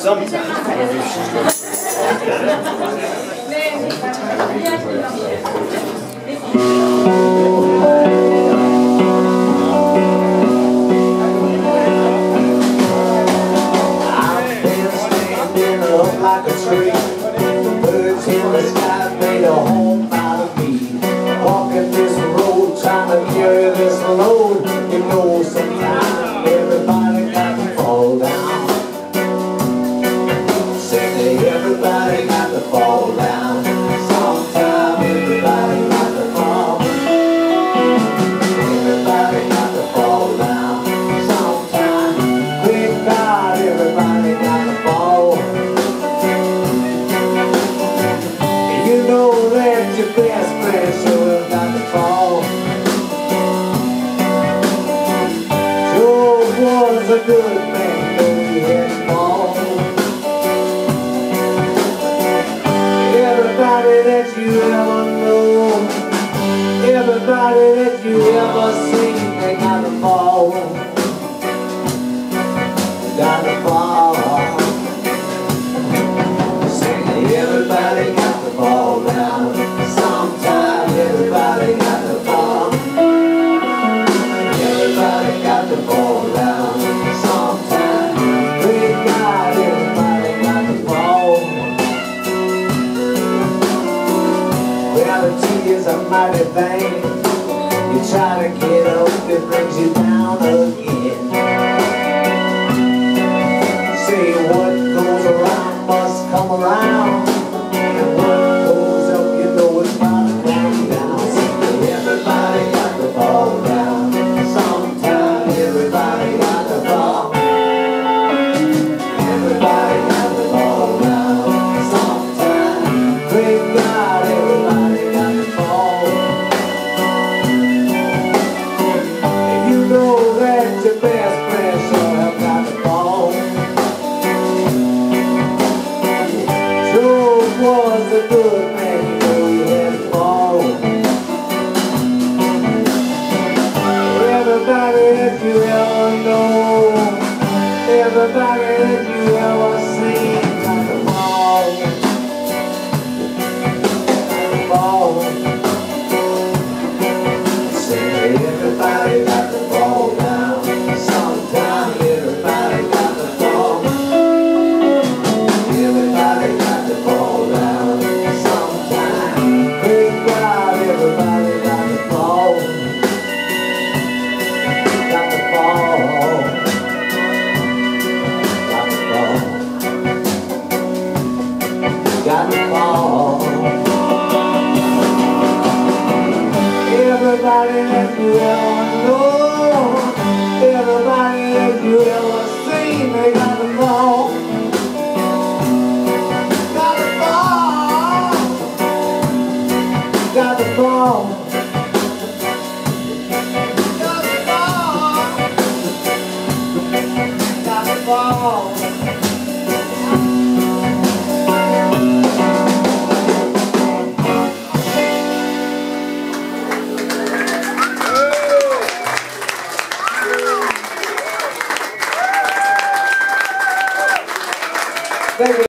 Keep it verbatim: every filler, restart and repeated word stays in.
Sometimes. Like a tree, birds in the sky made a home out of me. Walking this road, trying to carry this load. You know, sometimes everybody got to fall down. Say everybody got to fall down. Sometimes everybody got to fall. Everybody got to fall down. Sometimes, good God, everybody got to fall. You know that your best friend sure have got to fall. Joe was a good man, though he had to fall. Everybody that you ever know, everybody that you ever seen, they got to fall. Got to fall. Say everybody got to fall down. Sometimes everybody got to fall. Everybody got to fall down. Sometimes, great God, everybody got to fall. Reality is a mighty thing. You try to get up, it brings you down again. Say what goes around must come around. Was a good man, though he had to fall. Everybody that you ever know, everybody that you ever seen, got to fall. Got to fall. Say everybody got to fall down. Sometimes everybody got to fall. Everybody got to fall. Got to fall. Everybody that you ever know, everybody that you ever seen, they got to fall. Got to fall. Got to fall.